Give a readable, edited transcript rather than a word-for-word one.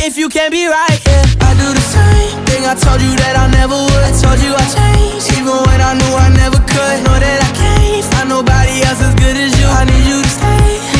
if you can't be right, yeah. I do